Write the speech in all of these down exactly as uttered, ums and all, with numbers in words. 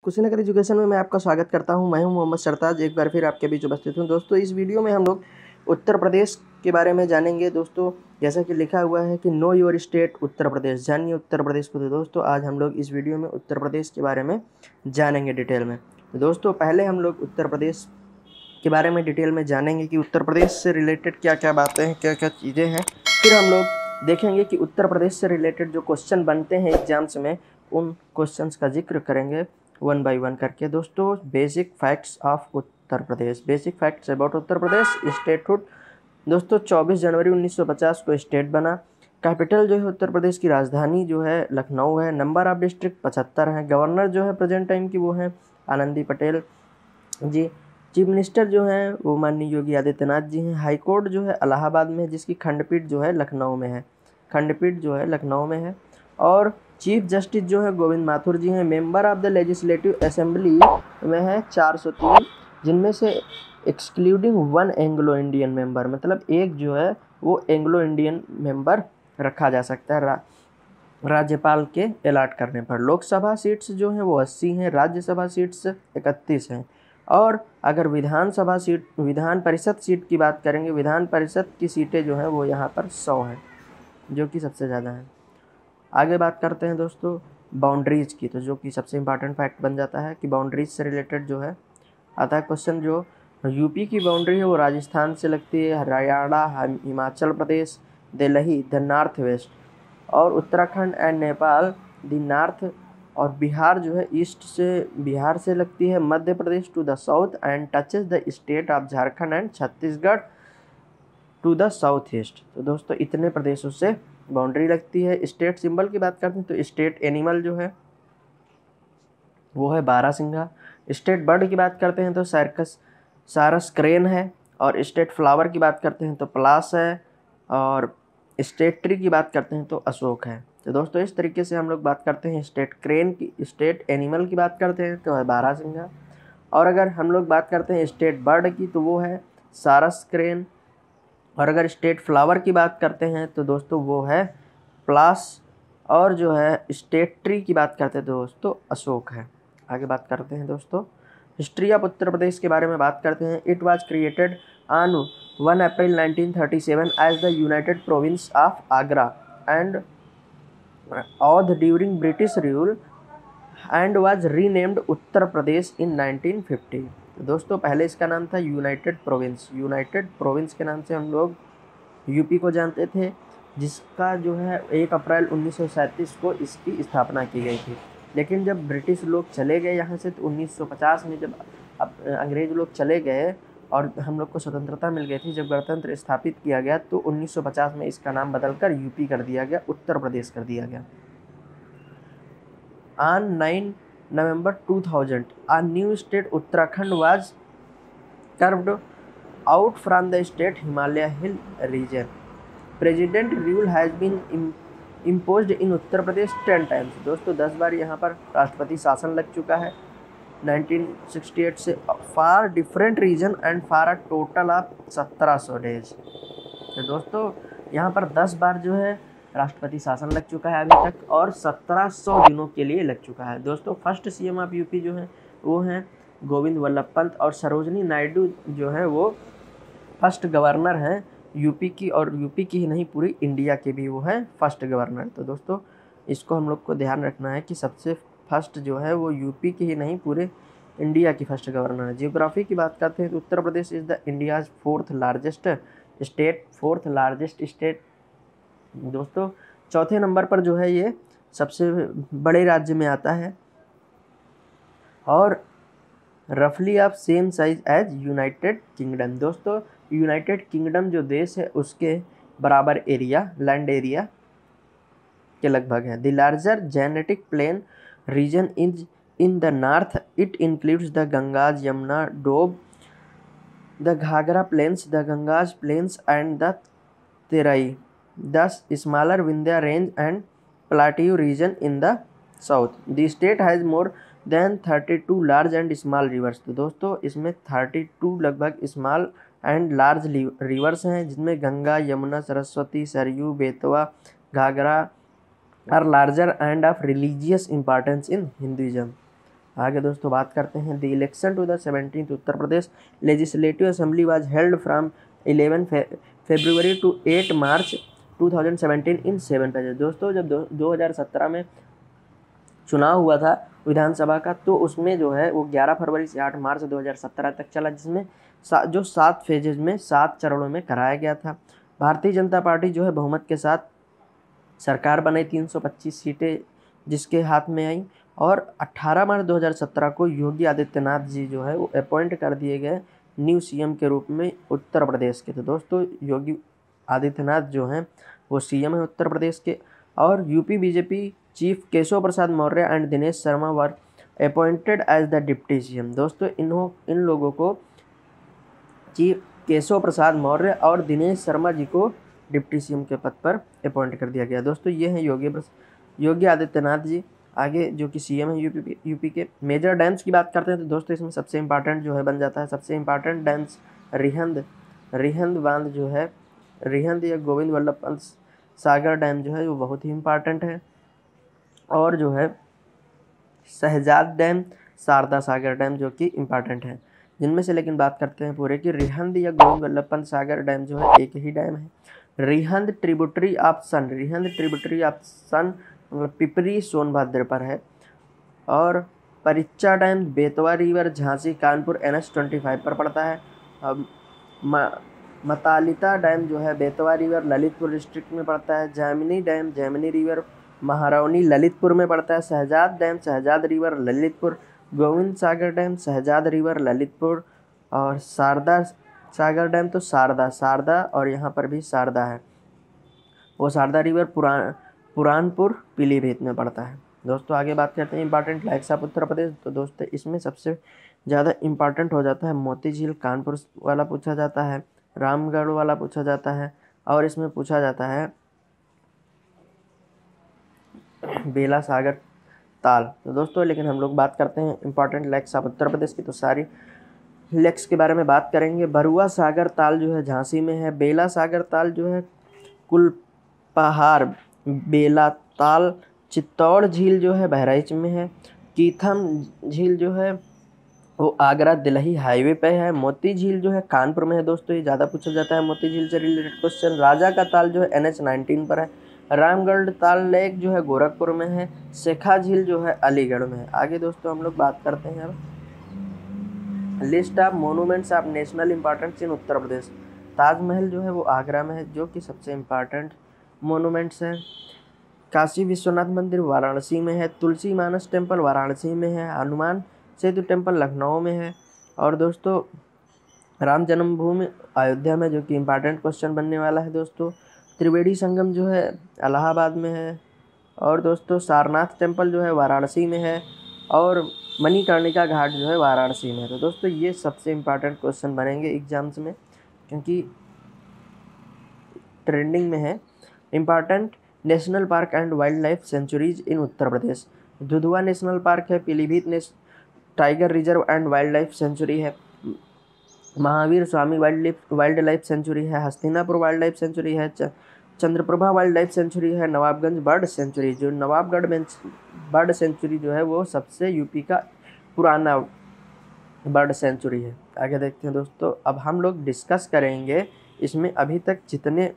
Kushinagar education में मैं आपका स्वागत करता हूं। मैं हूं मोहम्मद सरताज, एक बार फिर आपके बीच उपस्थित हूं। दोस्तों, इस वीडियो में हम लोग उत्तर प्रदेश के बारे में जानेंगे। दोस्तों, जैसा कि लिखा हुआ है कि know your state Uttar Pradesh, जानिए उत्तर प्रदेश को। तो दोस्तों, आज हम लोग इस वीडियो में उत्तर प्रदेश के बारे में जानेंगे डिटेल में। तो दोस्तों, पहले हम लोग उत्तर प्रदेश के बारे में डिटेल में जानेंगे कि उत्तर प्रदेश से रिलेटेड क्या क्या बातें हैं, क्या क्या चीज़ें हैं। फिर हम लोग देखेंगे कि उत्तर प्रदेश से रिलेटेड जो क्वेश्चन बनते हैं एग्जाम्स में, उन क्वेश्चंस का जिक्र करेंगे वन बाय वन करके। दोस्तों, basic facts of Uttar Pradesh, basic facts about Uttar Pradesh. Statehood, दोस्तों चौबीस जनवरी उन्नीस सौ पचास को स्टेट बना। कैपिटल जो है उत्तर प्रदेश की राजधानी जो है लखनऊ है। नंबर ऑफ डिस्ट्रिक्ट पचहत्तर है। गवर्नर जो है प्रेजेंट टाइम की वो है आनंदी पटेल जी। चीफ मिनिस्टर जो हैं वो माननीय योगी आदित्यनाथ जी हैं। हाई कोर्ट जो है इलाहाबाद में है, जिसकी खंडपीठ जो है लखनऊ में है। खंडपीठ जो है लखनऊ में है। और चीफ जस्टिस जो है गोविंद माथुर जी हैं। Member of the legislative assembly में है चार सौ तीन, जिनमें से excluding one Anglo Indian member, मतलब एक जो है वो एंग्लो इंडियन मेंबर रखा जा सकता है रा, राज्यपाल के अलाट करने पर। लोकसभा सीट्स जो हैं वो अस्सी हैं। राज्यसभा सीट्स इकतीस हैं। और अगर विधानसभा सीट, विधान परिषद सीट की बात करेंगे, विधान परिषद की सीटें जो हैं वो यहाँ पर सौ हैं, जो कि सबसे ज़्यादा हैं। आगे बात करते हैं दोस्तों बाउंड्रीज की, तो जो कि सबसे इम्पॉर्टेंट फैक्ट बन जाता है कि बाउंड्रीज से रिलेटेड जो है आता है क्वेश्चन। जो यूपी की बाउंड्री है वो राजस्थान से लगती है, Haryana, Himachal Pradesh, Delhi the north west, और Uttarakhand and Nepal the north, और बिहार जो है ईस्ट से, बिहार से लगती है Madhya Pradesh to the south and touches the state of Jharkhand and Chhattisgarh to the south east. तो दोस्तों, इतने प्रदेशों से बाउंड्री लगती है। स्टेट सिंबल की बात करते हैं तो स्टेट एनिमल जो है वो है बारहसिंघा। स्टेट बर्ड की बात करते हैं तो सर्कस सारस क्रेन है। और स्टेट फ्लावर की बात करते हैं तो पलास है। और स्टेट ट्री की बात करते हैं तो अशोक है। तो दोस्तों, इस तरीके से हम लोग बात करते हैं स्टेट क्रेन की। स्टेट एनिमल की बात करते हैं तो है बारहसिंघा। और अगर हम लोग बात करते हैं स्टेट बर्ड की तो वो है सारस क्रेन। और अगर स्टेट फ्लावर की बात करते हैं तो दोस्तों वो है प्लास। और जो है स्टेट ट्री की बात करते हैं तो दोस्तों अशोक है। आगे बात करते हैं दोस्तों हिस्ट्री ऑफ उत्तर प्रदेश के बारे में बात करते हैं। It was created on one April nineteen thirty seven as the United Provinces of Agra and Oudh during British rule and was renamed Uttar Pradesh in nineteen fifty. तो दोस्तों, पहले इसका नाम था यूनाइटेड प्रोविंस। यूनाइटेड प्रोविंस के नाम से हम लोग यूपी को जानते थे, जिसका जो है एक अप्रैल उन्नीस सौ सैंतीस को इसकी स्थापना की गई थी। लेकिन जब ब्रिटिश लोग चले गए यहाँ से, तो उन्नीस सौ पचास में जब अंग्रेज लोग चले गए और हम लोग को स्वतंत्रता मिल गई थी, जब गणतंत्र स्थापित किया गया, तो उन्नीस सौ पचास में इसका नाम बदलकर यूपी कर दिया गया, उत्तर प्रदेश कर दिया गया। On nine November two thousand a new state Uttarakhand was carved out from the state Himalaya hill region. President rule has been imposed in Uttar Pradesh ten times। दोस्तों, दस बार यहाँ पर राष्ट्रपति शासन लग चुका है नाइनटीन सिक्सटी एट से, for different region and for a total of सत्रह सौ डेज। तो दोस्तों, यहाँ पर दस बार जो है राष्ट्रपति शासन लग चुका है अभी तक, और सत्रह सौ दिनों के लिए लग चुका है। दोस्तों, फर्स्ट सीएम ऑफ यूपी जो है वो हैं गोविंद वल्लभ पंत, और सरोजनी नायडू जो है वो फर्स्ट गवर्नर हैं यूपी की, और यूपी की ही नहीं पूरी इंडिया के भी वो हैं फर्स्ट गवर्नर। तो दोस्तों, इसको हम लोग को ध्यान रखना है कि सबसे फर्स्ट जो है वो यूपी की ही नहीं पूरे इंडिया की फर्स्ट गवर्नर है। जियोग्राफी की बात करते हैं तो Uttar Pradesh is the India's fourth largest state, fourth largest state. दोस्तों, चौथे नंबर पर जो है ये सबसे बड़े राज्य में आता है, और रफली of same size as United Kingdom. दोस्तों, यूनाइटेड किंगडम जो देश है उसके बराबर एरिया, लैंड एरिया के लगभग है। The larger Gangetic plain region is in the north, it includes the Ganges, Yamuna, Doab, the Ghaghara plains, the Ganges plains and the Terai. Thus, smaller Vindhya range and plateau region in the south. The state has more than thirty-two large and small rivers। तो दोस्तों, इसमें बत्तीस लगभग small and large rivers हैं, जिनमें Ganga, Yamuna, Saraswati, Sarayu, Betwa, Ghaghara are larger and of religious importance in Hinduism. आगे दोस्तों बात करते हैं, the election to the seventeenth Uttar Pradesh legislative assembly was held from eleven February to eight March two thousand seventeen in seven phases. दोस्तों जब दो हज़ार सत्रह में चुनाव हुआ था विधानसभा का, तो उसमें जो है वो ग्यारह फरवरी से आठ मार्च दो हज़ार सत्रह तक चला, जिसमें सा, जो सात फेजेज में सात चरणों में कराया गया था। भारतीय जनता पार्टी जो है बहुमत के साथ सरकार बनाई, तीन सौ पच्चीस सीटें जिसके हाथ में आई, और अठारह मार्च दो हज़ार सत्रह को योगी आदित्यनाथ जी जो है वो अपॉइंट कर दिए गए न्यू सीएम के रूप में उत्तर प्रदेश के। तो दोस्तों योगी आदित्यनाथ जो हैं वो सीएम है उत्तर प्रदेश के, और UP BJP chief Keshav Prasad Maurya and Dinesh Sharma were appointed as the deputy CM. दोस्तों इन्हों इन लोगों को चीफ केशव प्रसाद मौर्य और दिनेश शर्मा जी को डिप्टी सीएम के पद पर अपॉइंट कर दिया गया। दोस्तों ये हैं योगी योगी आदित्यनाथ जी, आगे जो कि सीएम है यूपी यूपी के। मेजर डैम्स की बात करते हैं तो दोस्तों इसमें सबसे इम्पार्टेंट जो है बन जाता है, सबसे इम्पार्टेंट डैम्स रिहंद रिहंद बांध जो है, रिहंद या गोविंद वल्लभ पंत सागर डैम जो है वो बहुत ही इम्पार्टेंट है, और जो है शहजाद डैम, शारदा सागर डैम जो कि इम्पार्टेंट है। जिनमें से लेकिन बात करते हैं पूरे की रिहंद या गोविंद वल्लभ पंत सागर डैम जो है एक ही डैम है। Rihand tributary of Son, Rihand tributary of Son Pipri Sonbhadra पर है, और Paricha dam Betwa river Jhansi Kanpur N H twenty five पर पड़ता है। अब मतालिता डैम जो है बेतवा रिवर ललितपुर डिस्ट्रिक्ट में पड़ता है। जैमिनी डैम जैमिनी रिवर महारानी ललितपुर में पड़ता है। Shahzad dam Shahzad river Lalitpur. Govind Sagar dam Shahzad river Lalitpur, और शारदा सागर डैम तो शारदा शारदा और यहाँ पर भी शारदा है, वो शारदा रिवर पुरान पुरानपुर पीलीभीत में पड़ता है। दोस्तों आगे बात करते हैं important lakes of Uttar Pradesh. तो दोस्तों इसमें सबसे ज़्यादा इम्पॉर्टेंट हो जाता है मोती झील, कानपुर वाला पूछा जाता है, रामगढ़ वाला पूछा जाता है, और इसमें पूछा जाता है बेला सागर ताल। तो दोस्तों लेकिन हम लोग बात करते हैं important lakes of Uttar Pradesh की, तो सारी लेक्स के बारे में बात करेंगे। बरुआ सागर ताल जो है झांसी में है। बेला सागर ताल जो है कुलपहाड़ बेला ताल। चित्तौड़ झील जो है बहराइच में है। कीथम झील जो है वो आगरा दिल्ली हाईवे पे है। मोती झील जो है कानपुर में है। दोस्तों ये ज़्यादा पूछा जाता है मोती झील से रिलेटेड क्वेश्चन। राजा का ताल जो है एन एच नाइनटीन पर है। रामगढ़ ताल लेक जो है गोरखपुर में है। शेखा झील जो है अलीगढ़ में है। आगे दोस्तों हम लोग बात करते हैं अब list of monuments of national importance in Uttar Pradesh. Taj Mahal जो है वो आगरा में है, जो कि सबसे इम्पॉर्टेंट मोनूमेंट्स है। काशी विश्वनाथ मंदिर वाराणसी में है। तुलसी मानस टेम्पल वाराणसी में है। हनुमान सेतु टेम्पल लखनऊ में है। और दोस्तों राम जन्मभूमि अयोध्या में, जो कि इम्पॉर्टेंट क्वेश्चन बनने वाला है दोस्तों। त्रिवेणी संगम जो है इलाहाबाद में है। और दोस्तों सारनाथ टेम्पल जो है वाराणसी में है। और मणिकर्णिका घाट जो है वाराणसी में है। तो दोस्तों ये सबसे इम्पॉर्टेंट क्वेश्चन बनेंगे एग्जाम्स में, क्योंकि ट्रेंडिंग में है। Important national park and wild life sanctuaries in Uttar Pradesh. Dudhwa national park है। Pilibhit national tiger reserve and wild life sanctuary है। Mahavir Swami wild life wild life sanctuary है। हस्तिनापुर वाइल्ड लाइफ सेंचुरी है। चंद्रप्रभा वाइल्ड लाइफ सेंचुरी है। नवाबगंज बर्ड सेंचुरी, जो नवाबगढ़ में bird sanctuary जो है वो सबसे यूपी का पुराना बर्ड सेंचुरी है। आगे देखते हैं दोस्तों, अब हम लोग डिस्कस करेंगे इसमें अभी तक जितने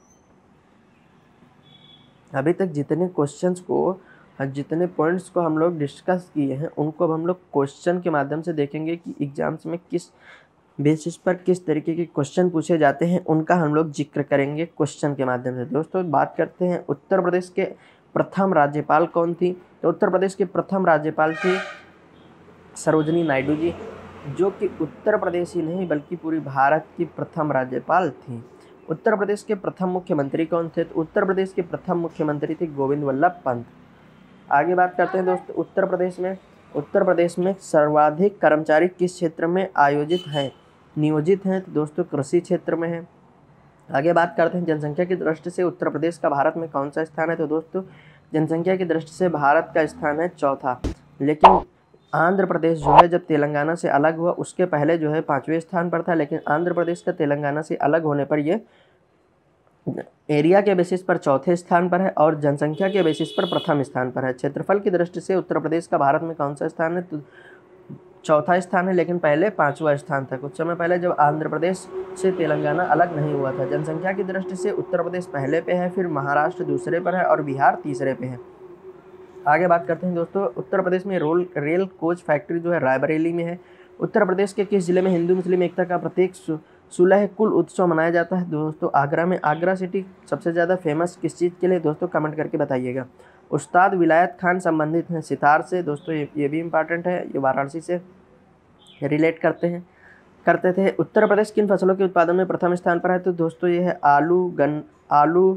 अभी तक जितने क्वेश्चंस को जितने पॉइंट्स को हम लोग डिस्कस किए हैं, उनको अब हम लोग क्वेश्चन के माध्यम से देखेंगे कि एग्जाम्स में किस बेसिस पर किस तरीके के क्वेश्चन पूछे जाते हैं, उनका हम लोग जिक्र करेंगे क्वेश्चन के माध्यम से। दोस्तों बात करते हैं उत्तर प्रदेश के प्रथम राज्यपाल कौन थी। तो उत्तर प्रदेश के प्रथम राज्यपाल थी सरोजनी नायडू जी, जो कि उत्तर प्रदेश ही नहीं बल्कि पूरी भारत की प्रथम राज्यपाल थी। उत्तर प्रदेश के प्रथम मुख्यमंत्री कौन थे। तो उत्तर प्रदेश के प्रथम मुख्यमंत्री थे गोविंद वल्लभ पंत। आगे बात करते हैं दोस्तों, उत्तर प्रदेश में उत्तर प्रदेश में सर्वाधिक कर्मचारी किस क्षेत्र में आयोजित हैं नियोजित हैं। तो दोस्तों कृषि क्षेत्र में है। आगे बात करते हैं जनसंख्या की दृष्टि से उत्तर प्रदेश का भारत में कौन सा स्थान है। तो दोस्तों जनसंख्या की दृष्टि से भारत का स्थान है चौथा, लेकिन आंध्र प्रदेश जो है जब तेलंगाना से अलग हुआ उसके पहले जो है पाँचवें स्थान पर था, लेकिन आंध्र प्रदेश का तेलंगाना से अलग होने पर ये एरिया के बेसिस पर चौथे स्थान पर है और जनसंख्या के बेसिस पर प्रथम स्थान पर है। क्षेत्रफल की दृष्टि से उत्तर प्रदेश का भारत में कौन सा स्थान है? तो चौथा स्थान है, लेकिन पहले पांचवा स्थान था कुछ समय पहले जब आंध्र प्रदेश से तेलंगाना अलग नहीं हुआ था। जनसंख्या की दृष्टि से उत्तर प्रदेश पहले पे है, फिर महाराष्ट्र दूसरे पर है और बिहार तीसरे पे है। आगे बात करते हैं दोस्तों, उत्तर प्रदेश में रोल रेल कोच फैक्ट्री जो है रायबरेली में है। उत्तर प्रदेश के किस जिले में हिंदू मुस्लिम एकता का प्रतीक सुलह कुल उत्सव मनाया जाता है? दोस्तों आगरा में। आगरा सिटी सबसे ज़्यादा फेमस किस चीज़ के लिए? दोस्तों कमेंट करके बताइएगा। उस्ताद विलायत खान संबंधित हैं सितार से। दोस्तों ये ये भी इम्पॉर्टेंट है, ये वाराणसी से रिलेट करते हैं करते थे। उत्तर प्रदेश किन फसलों के उत्पादन में प्रथम स्थान पर है? तो दोस्तों ये है आलू गन आलू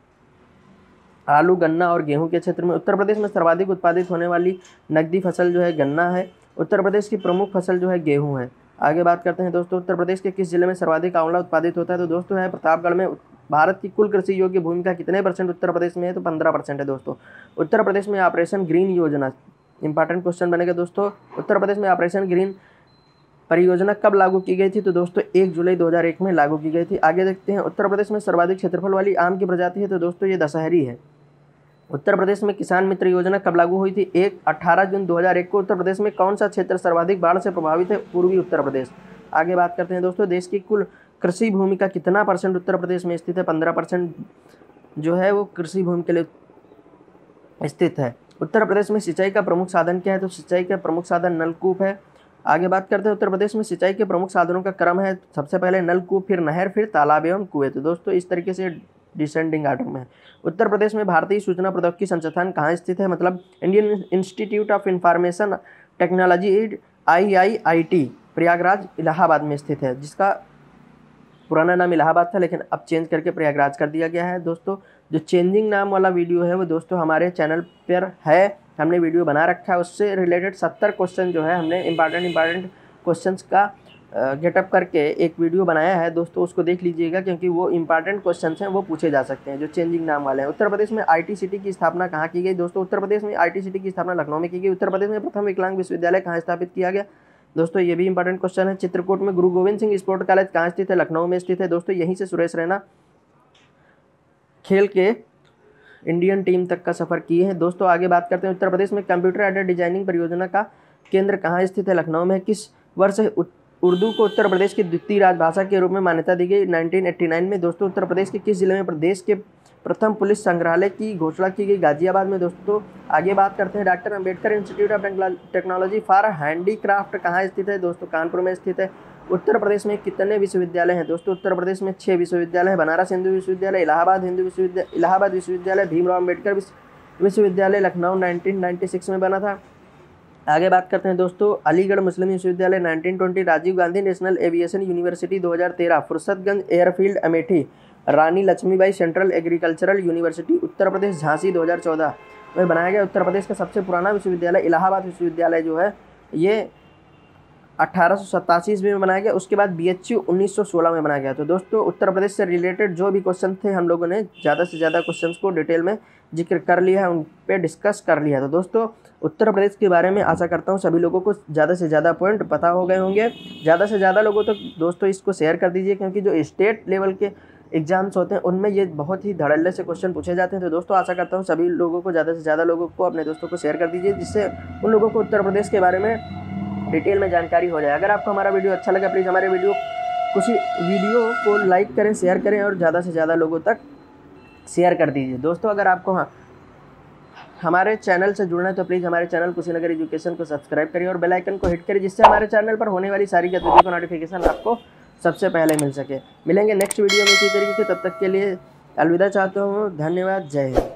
आलू गन्ना और गेहूं के क्षेत्र में। उत्तर प्रदेश में सर्वाधिक उत्पादित होने वाली नकदी फसल जो है गन्ना है। उत्तर प्रदेश की प्रमुख फसल जो है गेहूं है। आगे बात करते हैं दोस्तों, उत्तर प्रदेश के किस जिले में सर्वाधिक आंवला उत्पादित होता है? तो दोस्तों है प्रतापगढ़ में। भारत की कुल कृषि योग्य भूमि का कितने परसेंट उत्तर प्रदेश में है? तो पंद्रह परसेंट है दोस्तों। उत्तर प्रदेश में ऑपरेशन ग्रीन योजना, इंपॉर्टेंट क्वेश्चन बनेगा दोस्तों। उत्तर प्रदेश में ऑपरेशन ग्रीन परियोजना कब लागू की गई थी? तो दोस्तों एक जुलाई दो हज़ार एक में लागू की गई थी। आगे देखते हैं, उत्तर प्रदेश में सर्वाधिक क्षेत्रफल वाली आम की प्रजाति है? तो दोस्तों ये दशहरी है। उत्तर प्रदेश में किसान मित्र योजना कब लागू हुई थी? एक अठारह जून दो हज़ार एक को। उत्तर प्रदेश में कौन सा क्षेत्र सर्वाधिक बाढ़ से प्रभावित है? पूर्वी उत्तर प्रदेश। आगे बात करते हैं दोस्तों, देश की कुल कृषि भूमि का कितना परसेंट उत्तर प्रदेश में स्थित है? पंद्रह परसेंट जो है वो कृषि भूमि के लिए स्थित है। उत्तर प्रदेश में सिंचाई का प्रमुख साधन क्या है? तो सिंचाई का प्रमुख साधन नलकूप है। आगे बात करते हैं, उत्तर प्रदेश में सिंचाई के प्रमुख साधनों का क्रम है सबसे पहले नलकूप, फिर नहर, फिर तालाब एवं कुएं। तो दोस्तों इस तरीके से डिसेंडिंग आर्डर में है। उत्तर प्रदेश में भारतीय सूचना प्रौद्योगिकी संस्थान कहाँ स्थित है? मतलब Indian institute of information technology I I I T Prayagraj Allahabad में स्थित है, जिसका पुराना नाम इलाहाबाद था लेकिन अब चेंज करके प्रयागराज कर दिया गया है। दोस्तों जो चेंजिंग नाम वाला वीडियो है वो दोस्तों हमारे चैनल पर है, हमने वीडियो बना रखा है। उससे रिलेटेड सत्तर क्वेश्चन जो है हमने इंपॉर्टेंट इंपॉर्टेंट क्वेश्चंस का गेटअप करके एक वीडियो बनाया है दोस्तों, उसको देख लीजिएगा क्योंकि वो इंपॉर्टेंट क्वेश्चंस हैं, वो पूछे जा सकते हैं जो चेंजिंग नाम वाले हैं। उत्तर प्रदेश में आईटी सिटी की स्थापना कहाँ की गई? दोस्तों उत्तर प्रदेश में आईटी सिटी की स्थापना लखनऊ में की गई। उत्तर प्रदेश में प्रथम विकलांग विश्वविद्यालय कहाँ स्थापित किया गया? दोस्तों ये भी इंपॉर्टेंट क्वेश्चन है। चित्रकूट में गुरु गोविंद सिंह स्पोर्ट कॉलेज कहाँ स्थित है? लखनऊ में स्थित है दोस्तों। यहीं से सुरेश रैना खेल के इंडियन टीम तक का सफर किए हैं दोस्तों। आगे बात करते हैं, उत्तर प्रदेश में कंप्यूटर एडेड डिजाइनिंग परियोजना का केंद्र कहाँ स्थित है? लखनऊ में। किस वर्ष उर्दू को उत्तर प्रदेश की द्वितीय राजभाषा के रूप में मान्यता दी गई? नाइनटीन एट्टी नाइन में दोस्तों। उत्तर प्रदेश के किस जिले में प्रदेश के प्रथम पुलिस संग्रहालय की घोषणा की गई? गाजियाबाद में दोस्तों। आगे बात करते हैं, doctor Ambedkar institute of technology for handicraft कहाँ स्थित है? दोस्तों कानपुर में स्थित है। उत्तर प्रदेश में कितने विश्वविद्यालय हैं? दोस्तों उत्तर प्रदेश में छः विश्वविद्यालय है। बनारस हिंदू विश्वविद्यालय, इलाहाबाद हिंदू विश्वविद्यालय इलाहाबाद विश्वविद्यालय, भीमराव अम्बेडकर विश्वविद्यालय लखनऊ नाइनटीन नाइन्टी सिक्स में बना था। आगे बात करते हैं दोस्तों, अलीगढ़ मुस्लिम विश्वविद्यालय nineteen twenty, Rajiv Gandhi national aviation university दो हज़ार तेरह, Fursatganj airfield Amethi, Rani Lakshmibai central agricultural university Uttar Pradesh Jhansi दो हज़ार चौदह में बनाया गया। उत्तर प्रदेश का सबसे पुराना विश्वविद्यालय इलाहाबाद विश्वविद्यालय जो है ये अठारह सौ सतासी ईस्वी में बनाया गया। उसके बाद बी एच यू उन्नीस सौ सोलह में बनाया गया। तो दोस्तों उत्तर प्रदेश से रिलेटेड जो भी क्वेश्चन थे हम लोगों ने ज़्यादा से ज़्यादा क्वेश्चंस को डिटेल में जिक्र कर लिया है, उन पे डिस्कस कर लिया। तो दोस्तों उत्तर प्रदेश के बारे में आशा करता हूँ सभी लोगों को ज़्यादा से ज़्यादा पॉइंट पता हो गए होंगे। ज़्यादा से ज़्यादा लोगों तक तो दोस्तों इसको शेयर कर दीजिए, क्योंकि जो स्टेट लेवल के एग्जाम्स होते हैं उनमें ये बहुत ही धड़ल्ले से क्वेश्चन पूछे जाते हैं। तो दोस्तों आशा करता हूँ सभी लोगों को ज़्यादा से ज़्यादा लोगों को अपने दोस्तों को शेयर कर दीजिए, जिससे उन लोगों को उत्तर प्रदेश के बारे में डिटेल में जानकारी हो जाए। अगर आपको हमारा वीडियो अच्छा लगा प्लीज़ हमारे वीडियो कुछ वीडियो को लाइक करें, शेयर करें और ज़्यादा से ज़्यादा लोगों तक शेयर कर दीजिए। दोस्तों अगर आपको हाँ हमारे चैनल से जुड़ना है तो प्लीज़ हमारे चैनल कुशीनगर एजुकेशन को सब्सक्राइब करिए और बेल आइकन को हिट करिए, जिससे हमारे चैनल पर होने वाली सारी गतिविधियों का नोटिफिकेशन आपको सबसे पहले मिल सके। मिलेंगे नेक्स्ट वीडियो में इसी तरीके से, तब तक के लिए अलविदा चाहता हूँ। धन्यवाद, जय हिंद।